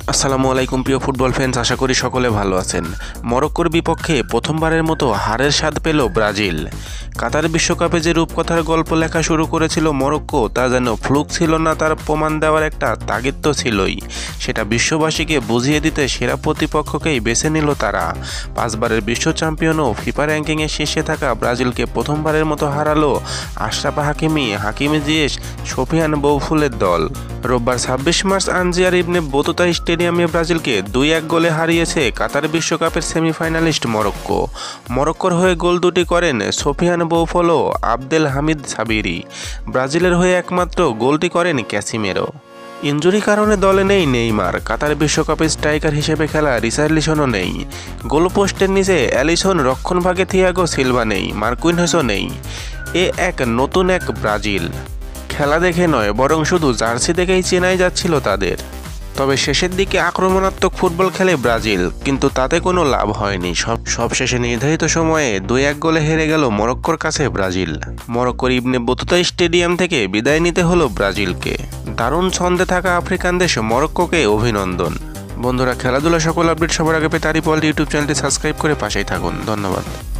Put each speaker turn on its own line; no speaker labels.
আসসালামু আলাইকুম প্রিয় ফুটবল ফ্যান্স, আশা করি সকলে ভালো আছেন। মরক্কোর বিপক্ষে প্রথমবারের মতো হারের স্বাদ পেল ব্রাজিল। কাতার বিশ্বকাপে যে রূপকথার গল্প লেখা শুরু করেছিল মরক্কো, তা যেন ফ্লুক ছিল না, তার প্রমাণ দেওয়ার একটা তাগিদ তো ছিলই। সেটা বিশ্ববাসীকে বুঝিয়ে দিতে সেরা প্রতিপক্ষকেই বেছে নিল তারা। 5 বারের বিশ্ব চ্যাম্পিয়ন ও ফিফা র্যাঙ্কিংয়ে শীর্ষে থাকা ব্রাজিলকে প্রথমবারের মতো হারালো আশরাফ হাকিমি জিয়েশ, সোফিয়ান বৌফুলের দল। রোববার 26 মার্চ আনজিয়ার ইবনে বতুতা স্টেডিয়ামে ব্রাজিলকে 2-1 গোলে হারিয়েছে কাতার বিশ্বকাপের সেমিফাইনালিস্ট মরক্কো। মরক্কোর হয়ে গোল দুটি করেন সোফিয়ান বৌফল ও আবদেল হামিদ সাবিরি। ব্রাজিলের হয়ে একমাত্র গোলটি করেন ক্যাসিমেরো। ইনজুরি কারণে দলে নেই নেইমার। কাতার বিশ্বকাপে স্ট্রাইকার হিসেবে খেলা রিচার্লিসনও নেই। গোলপোস্টের নিচে অ্যালিসন, রক্ষণভাগে থিয়াগো সিলভা নেই, মার্কুইনহসও নেই। নতুন এক ব্রাজিল। খেলা দেখে নয়, বরং শুধু জার্সি দেখেই চেনাই যাচ্ছিল তাদের। তবে শেষের দিকে আক্রমণাত্মক ফুটবল খেলে ব্রাজিল, কিন্তু তাতে কোনো লাভ হয়নি। সবশেষে নির্ধারিত সময়ে 2-1 গোলে হেরে গেল মরক্কোর কাছে ব্রাজিল। মরক্কোর ইবনে বতুতা স্টেডিয়াম থেকে বিদায় নিতে হলো ব্রাজিলকে। দারুণ ছন্দে থাকা আফ্রিকান দেশ মরক্কোকে অভিনন্দন। বন্ধুরা, খেলাধুলা সকল আপডেট সবার আগে পেতে তারিপল ইউটিউব চ্যানেলটি সাবস্ক্রাইব করে পাশেই থাকুন। ধন্যবাদ।